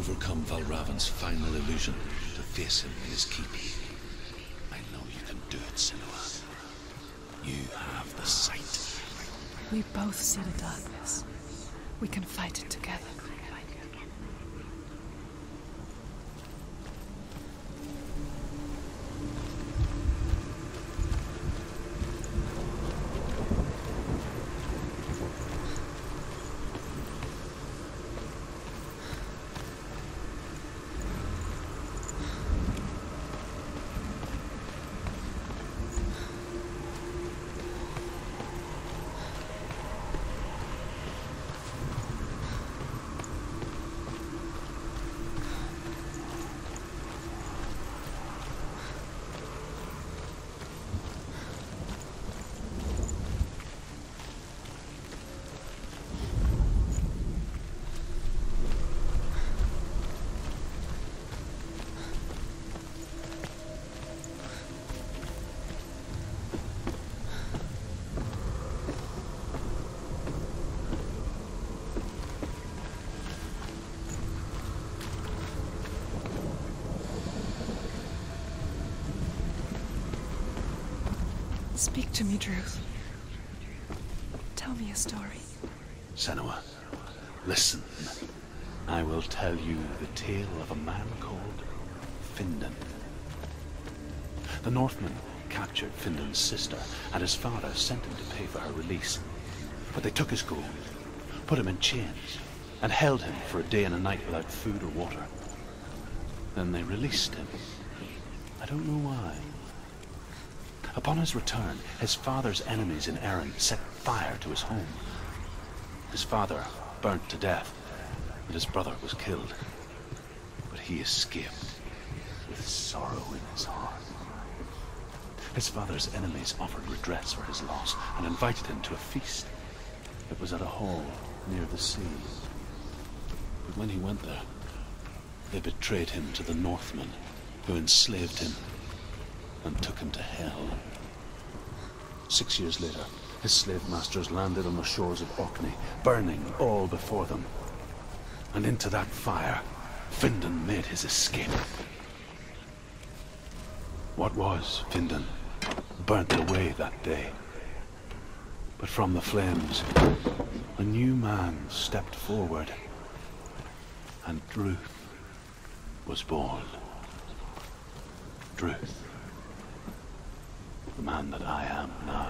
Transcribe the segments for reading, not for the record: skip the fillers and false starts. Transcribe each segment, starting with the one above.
overcome Valravan's final illusion to face him in his keep. I know you can do it, Senua. You have the sight. We both see the darkness. We can fight it together. Speak to me, Druth. Tell me a story. Senua, listen. I will tell you the tale of a man called Findan. The Northmen captured Findan's sister, and his father sent him to pay for her release. But they took his gold, put him in chains, and held him for a day and a night without food or water. Then they released him. I don't know why. Upon his return, his father's enemies in Erin set fire to his home. His father burnt to death, and his brother was killed. But he escaped with sorrow in his heart. His father's enemies offered redress for his loss and invited him to a feast. It was at a hall near the sea. But when he went there, they betrayed him to the Northmen, who enslaved him and took him to hell. 6 years later, his slave masters landed on the shores of Orkney, burning all before them. And into that fire, Findan made his escape. What was Findan burnt away that day. But from the flames, a new man stepped forward, and Druth was born. Druth. The man that I am now.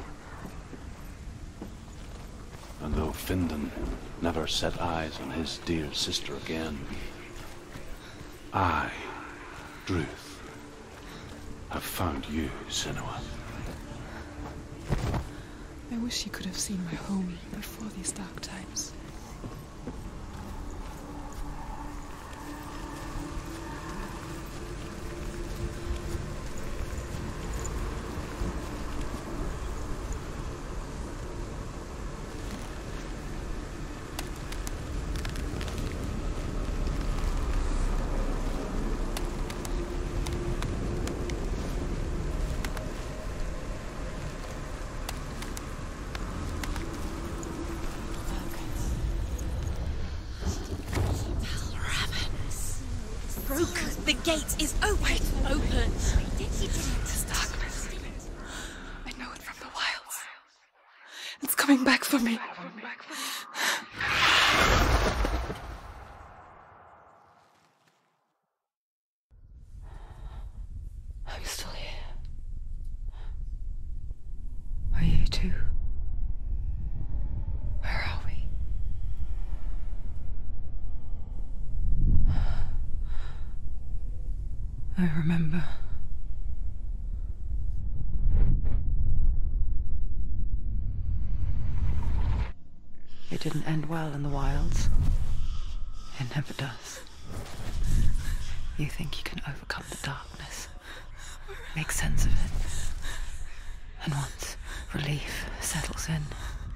And though Findan never set eyes on his dear sister again, I, Druth, have found you, Senua. I wish you could have seen my home before these dark times. The gate is open. Open. This darkness. I know it from the wilds. It's coming back for me. I'm still here. Are you too? Where are we? I remember. It didn't end well in the wilds. It never does. You think you can overcome the darkness, make sense of it, and once relief settles in,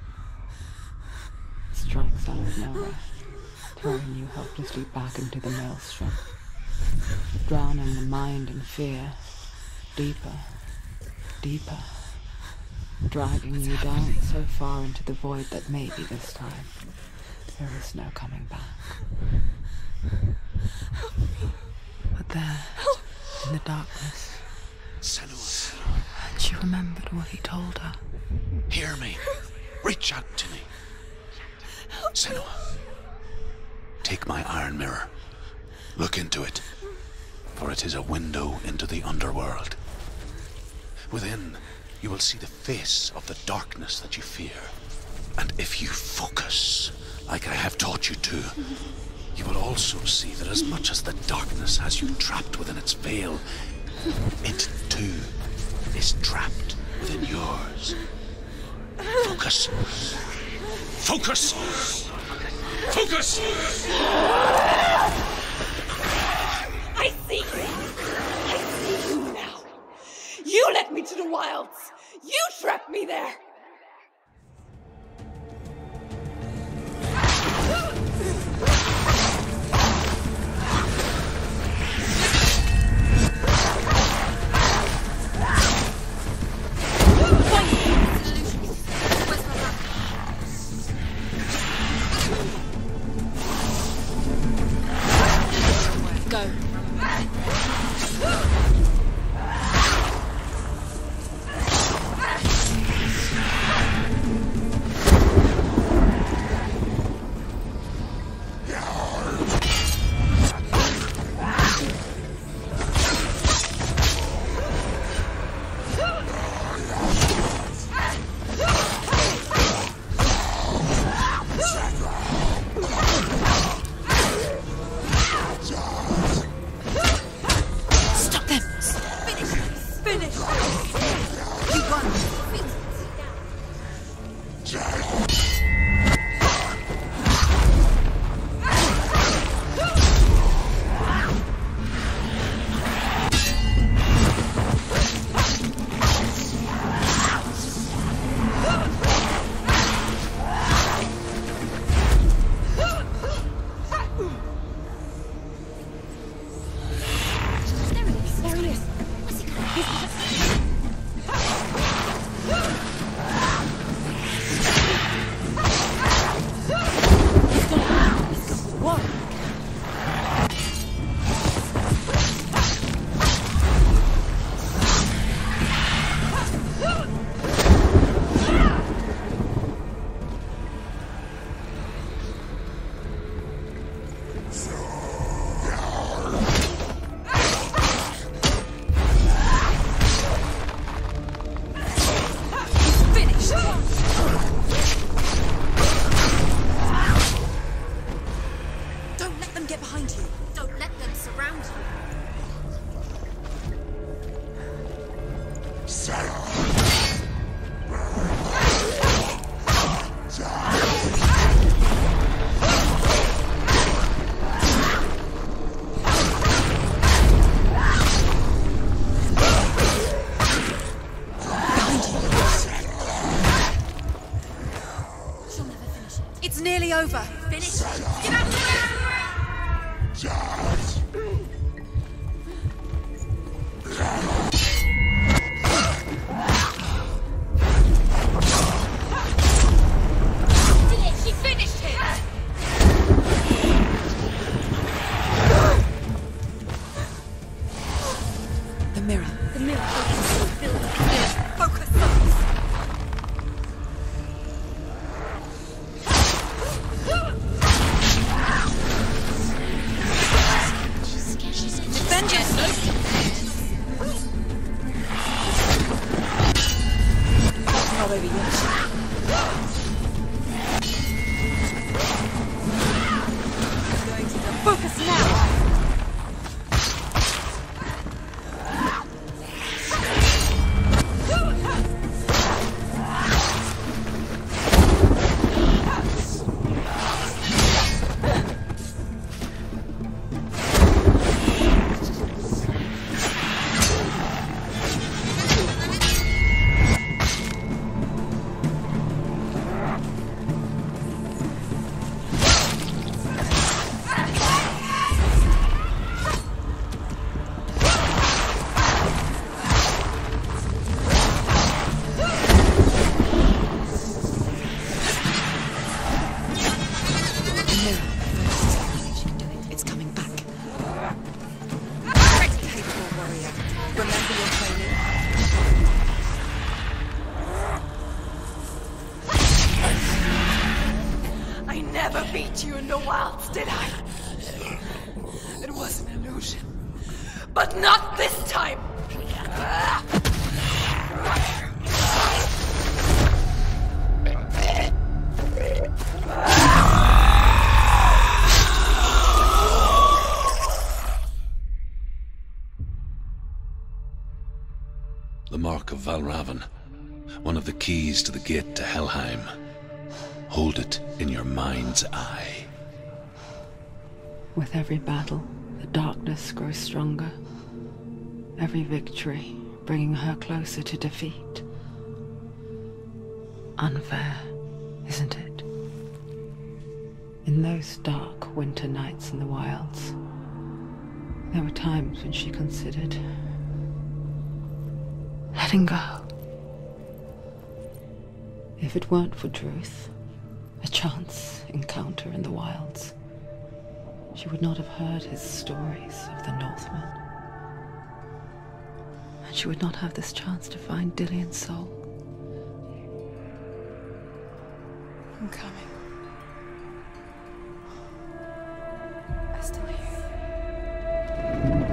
it strikes out of nowhere, throwing you helplessly back into the maelstrom, drowning the mind in fear, deeper, deeper, dragging you down so far into the void that maybe this time there is no coming back. But there, in the darkness, Senua, she remembered what he told her. hear me. Reach out to me. Senua, take my iron mirror. Look into it, for it is a window into the underworld. Within, you will see the face of the darkness that you fear. And if you focus, like I have taught you to, you will also see that as much as the darkness has you trapped within its veil, it too is trapped within yours. Focus. Focus! Focus! I see you! I see you now! You led me to the wilds! You trapped me there! Go. It's nearly over. Finish. Get out of the She finished him! The mirror. The mirror filled with Focus. never beat you in the wilds, did I? It was an illusion. But not this time! The Mark of Valravn. One of the keys to the gate to Helheim. Hold it in your mind's eye. With every battle, the darkness grows stronger. Every victory bringing her closer to defeat. Unfair, isn't it? In those dark winter nights in the wilds, there were times when she considered letting go. If it weren't for Druth, a chance encounter in the wilds, she would not have heard his stories of the Northmen. And she would not have this chance to find Dillion's soul. I'm coming. I still hear you.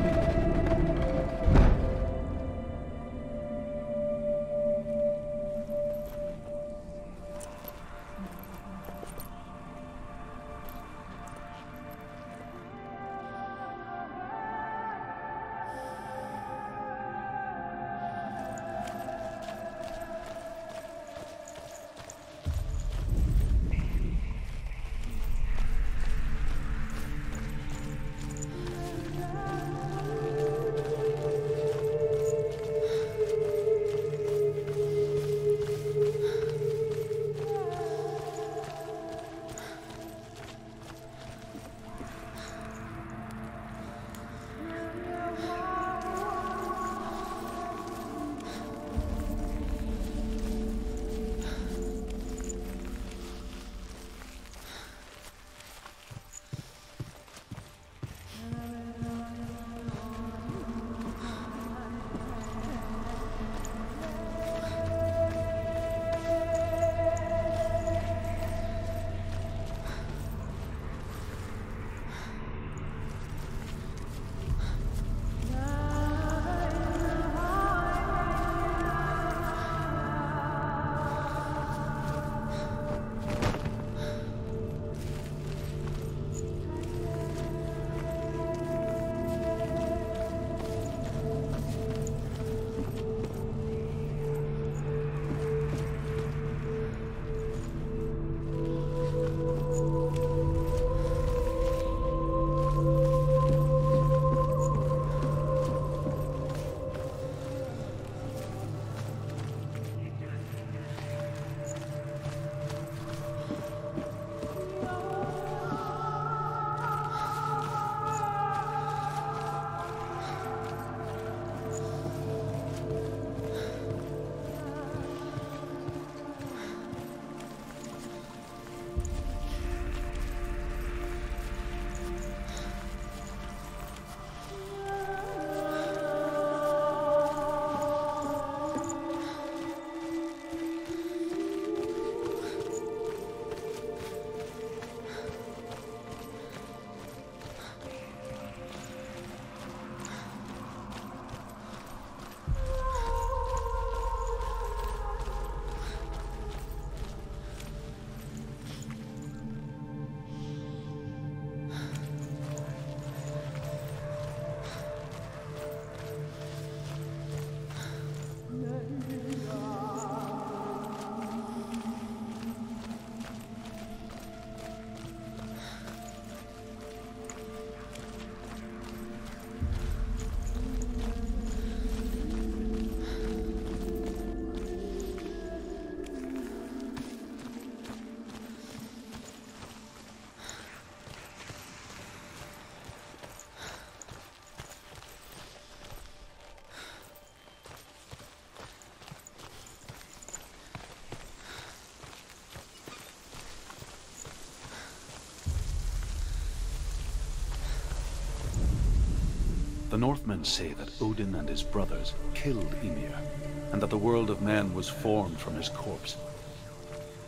The Northmen say that Odin and his brothers killed Ymir, and that the world of men was formed from his corpse.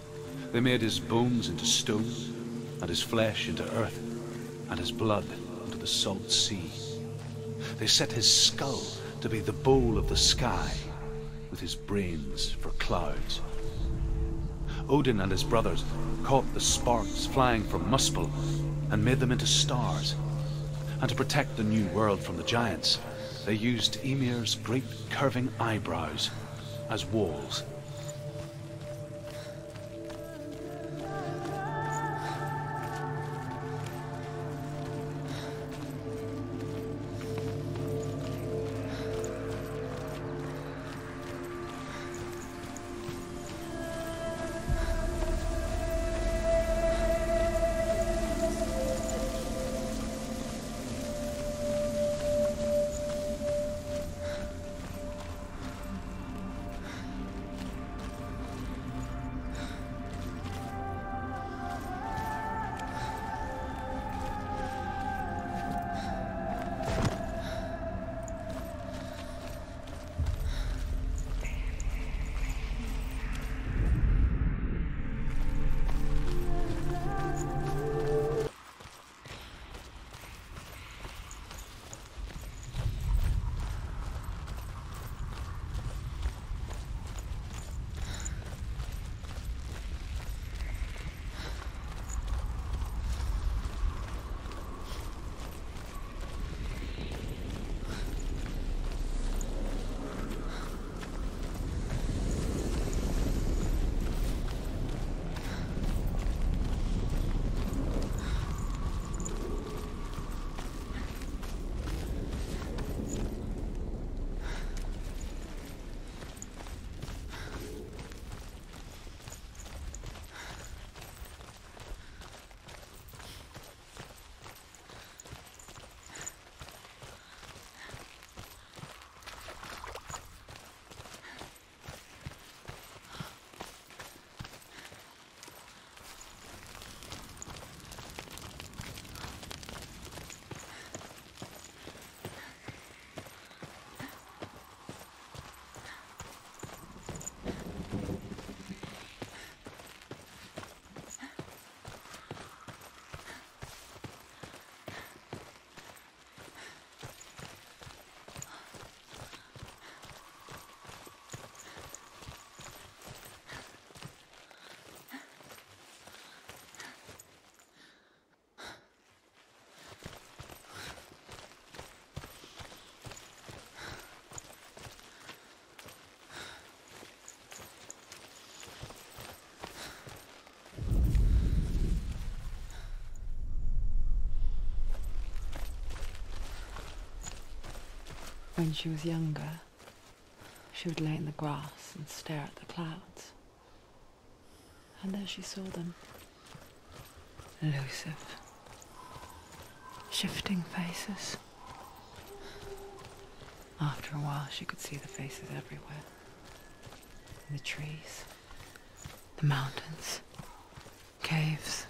They made his bones into stone, and his flesh into earth, and his blood into the salt sea. They set his skull to be the bowl of the sky, with his brains for clouds. Odin and his brothers caught the sparks flying from Muspel and made them into stars. And to protect the new world from the giants, they used Ymir's great curving eyebrows as walls. When she was younger, she would lay in the grass and stare at the clouds. And there she saw them. Elusive, shifting faces. After a while, she could see the faces everywhere. In the trees, the mountains, caves.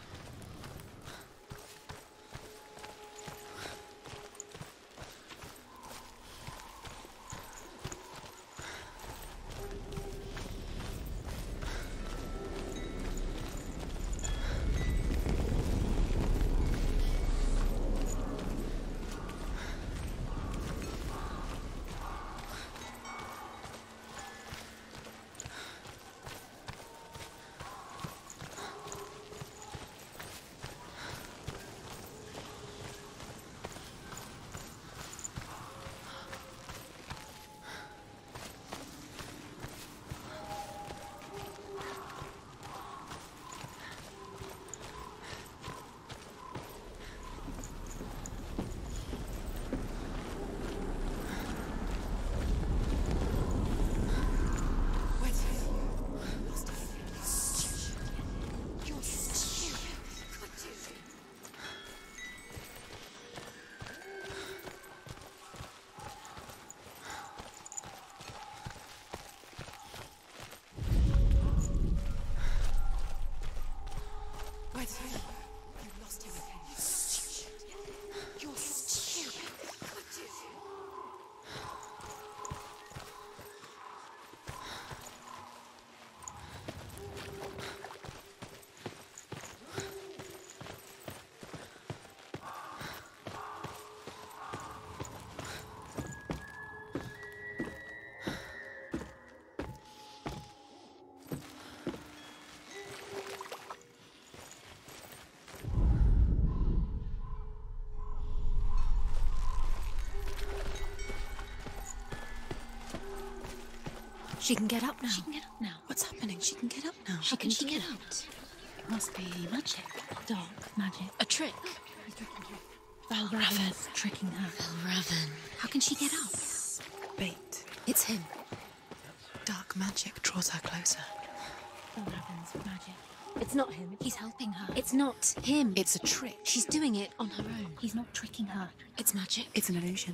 She can get up now. She can get up now. What's happening? She can get up now. How can she get out? It must be magic. Dark magic. A trick. Valravan's tricking her. Valravan. How can she get out? Bait. It's him. Dark magic draws her closer. Valravan's magic. It's not him. He's helping her. It's not him. It's a trick. She's doing it on her own. He's not tricking her. It's magic. It's an illusion.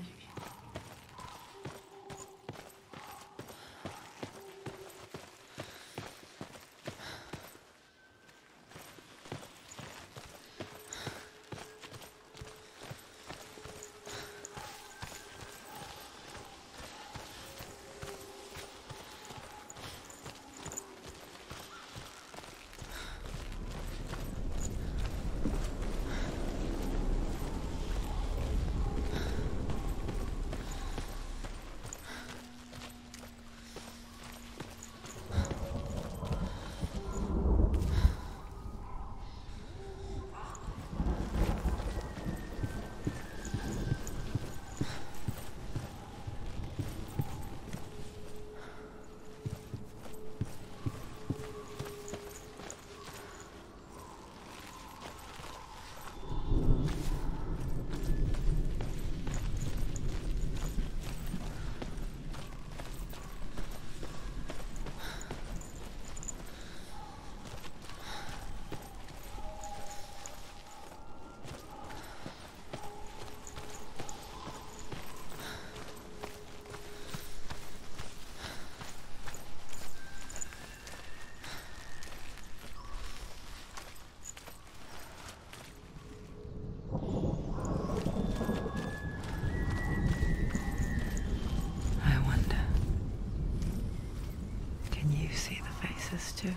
Too.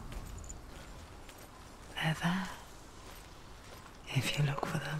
They're there, if you look for them.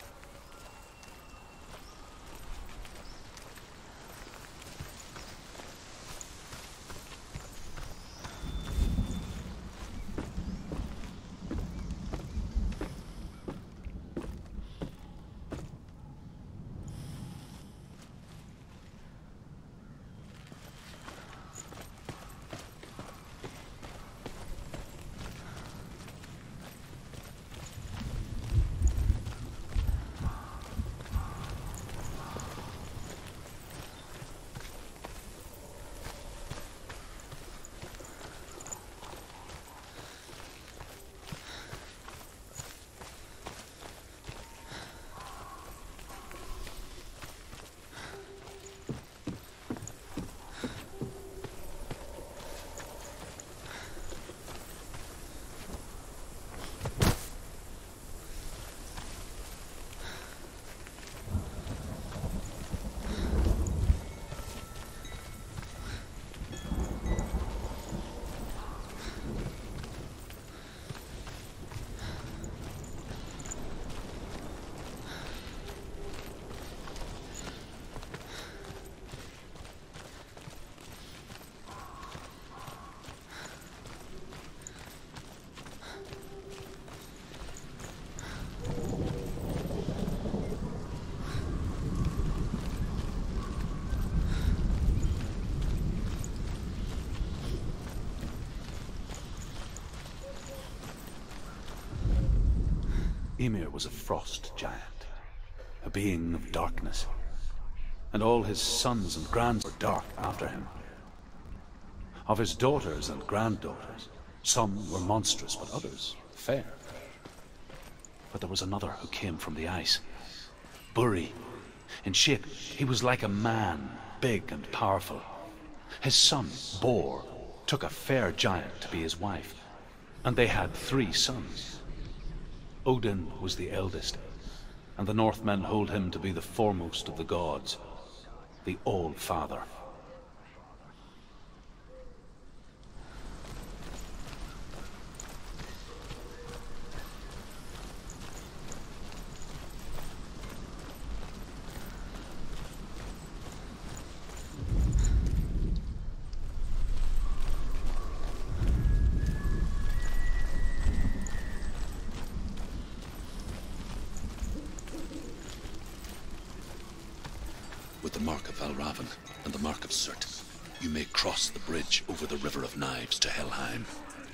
Ymir was a frost giant, a being of darkness, and all his sons and grands were dark after him. Of his daughters and granddaughters, some were monstrous, but others fair. But there was another who came from the ice, Buri. In shape, he was like a man, big and powerful. His son, Bor, took a fair giant to be his wife, and they had 3 sons. Odin was the eldest, and the Northmen hold him to be the foremost of the gods, the All-Father. With the mark of Valravan and the mark of Surt, you may cross the bridge over the River of Knives to Helheim.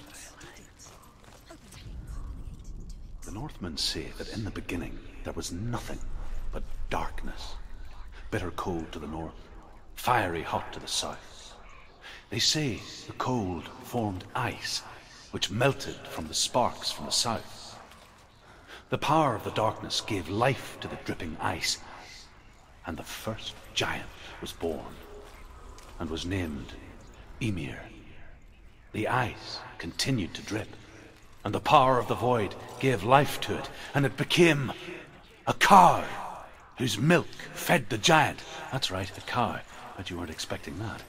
The Northmen say that in the beginning there was nothing but darkness. Bitter cold to the north, fiery hot to the south. They say the cold formed ice, which melted from the sparks from the south. The power of the darkness gave life to the dripping ice, and the first giant was born, and was named Ymir. The ice continued to drip, and the power of the void gave life to it, and it became a cow, whose milk fed the giant. That's right, a cow. But you weren't expecting that.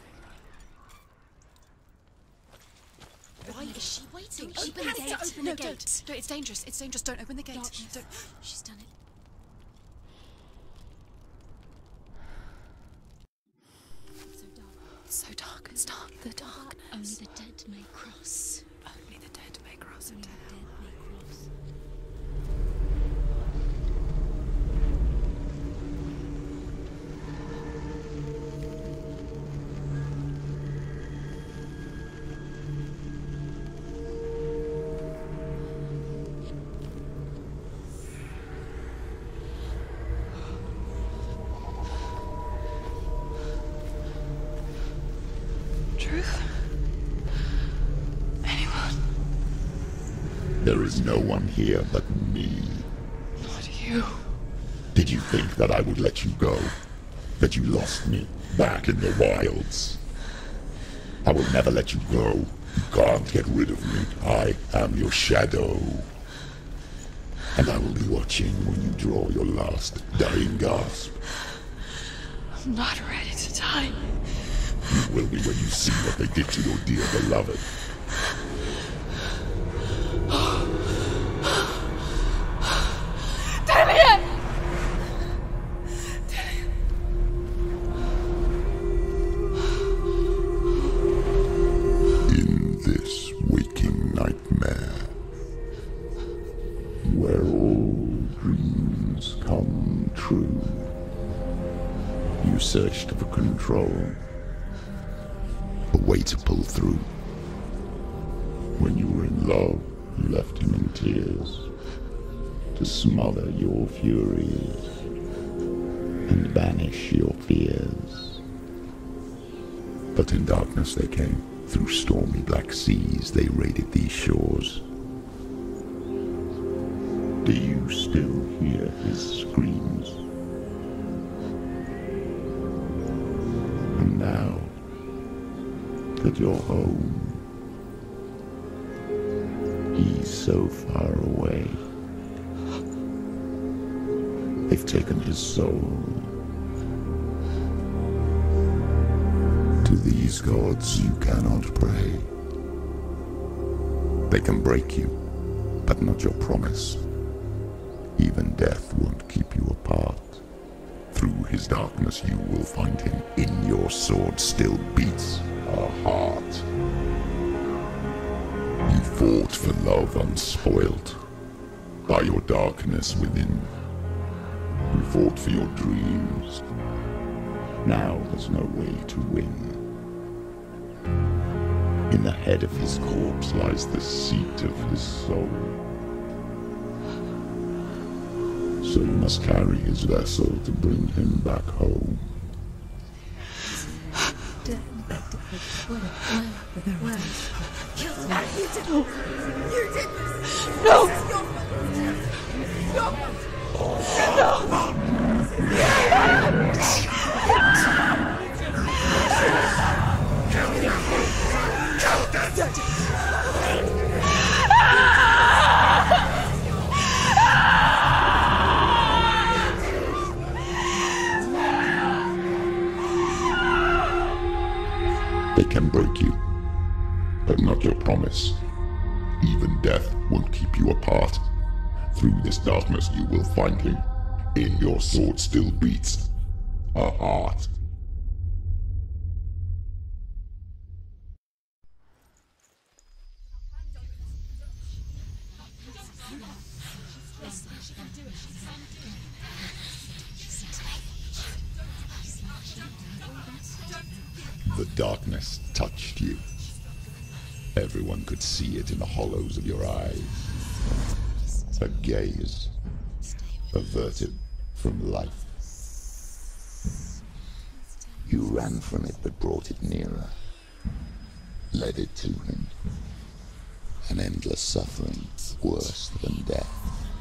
Why is she waiting? Open the gate. Open No, the gate. don't. It's dangerous. It's dangerous. Don't open the gate. Darkness. Don't. She's done it. It's so dark. It's dark. The darkness. Only the dead may cross. Only the dead may cross into Only the hell. dead may cross. Truth? Anyone? There is no one here but me. Not you. Did you think that I would let you go? That you lost me back in the wilds? I will never let you go. You can't get rid of me. I am your shadow. And I will be watching when you draw your last dying gasp. I'm not ready to die. You will be when you see what they did to your dear beloved. Damien! In this waking nightmare, where all dreams come true, you searched for control, a way to pull through. When you were in love, you left him in tears, to smother your furies and banish your fears. But in darkness they came, through stormy black seas they raided these shores. Do you still hear his screams? And now that you're home, he's so far away. They've taken his soul. To these gods you cannot pray. They can break you, but not your promise. Even death won't keep you apart. Through his darkness you will find him. In your sword still beats a heart. You fought for love unspoilt by your darkness within. You fought for your dreams. Now there's no way to win. In the head of his corpse lies the seat of his soul. So you must carry his vessel to bring him back home. They can break you, but not your promise. Even death won't keep you apart. Through this darkness you will find him. In your sword still beats a heart. The darkness touched you. Everyone could see it in the hollows of your eyes. A gaze averted from life. You ran from it but brought it nearer. Led it to him. An endless suffering worse than death.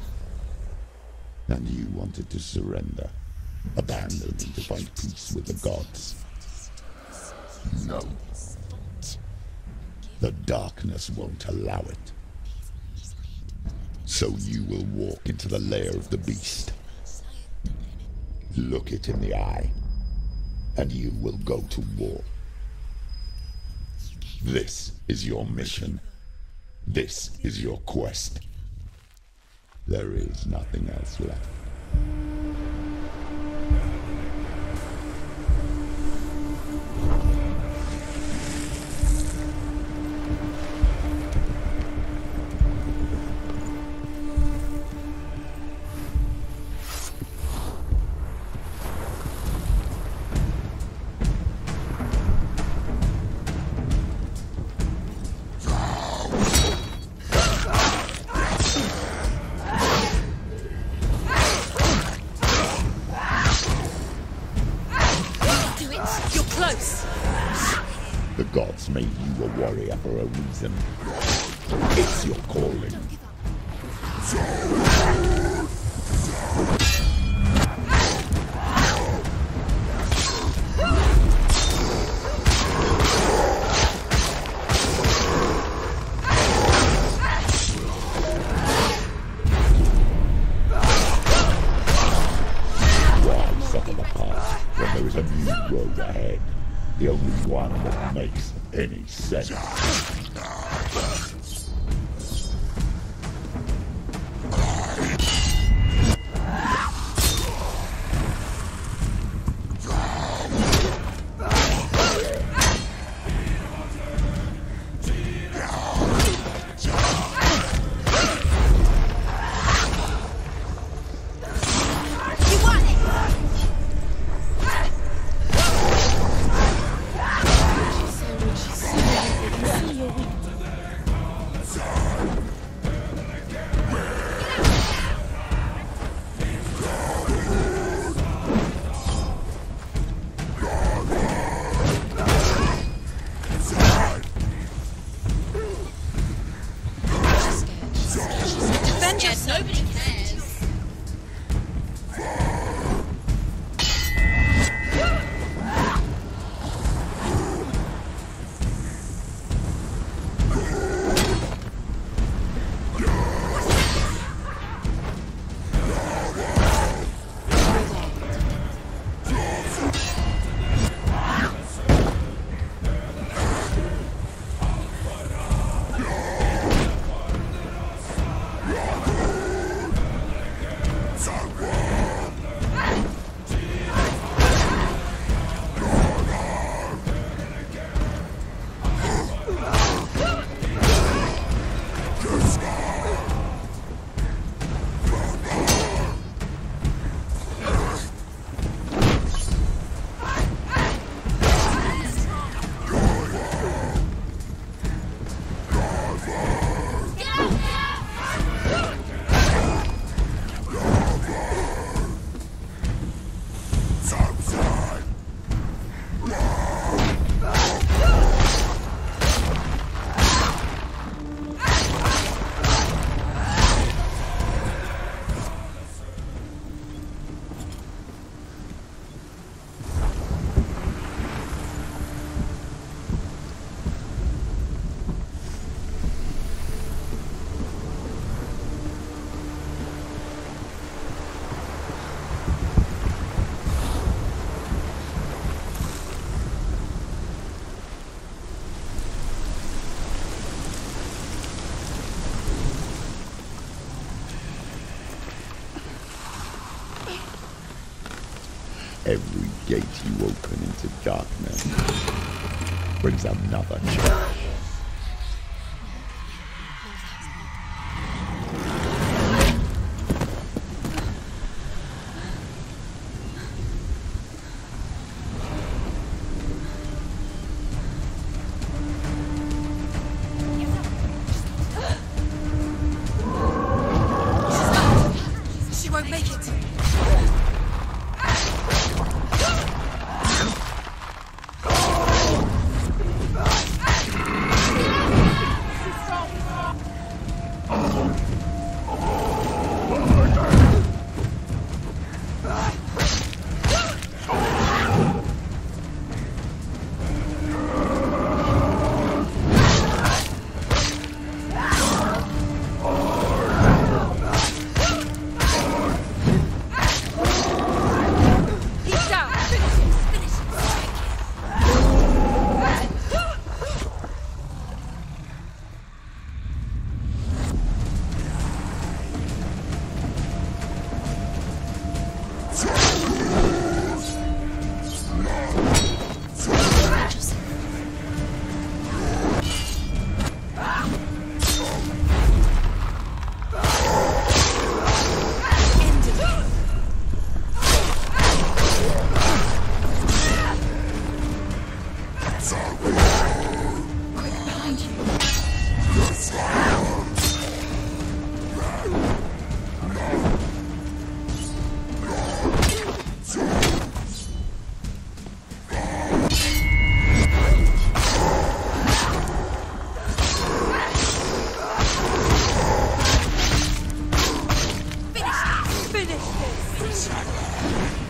And you wanted to surrender. Abandon and to find peace with the gods. No. The darkness won't allow it. So you will walk into the lair of the beast. Look it in the eye, and you will go to war. This is your mission. This is your quest. There is nothing else left. The gods made you a warrior for a reason. It's your calling. Why suffer the past when there is a new road ahead? The only one that makes any sense. Nobody cares. Every gate you open into darkness brings another change. Finish this!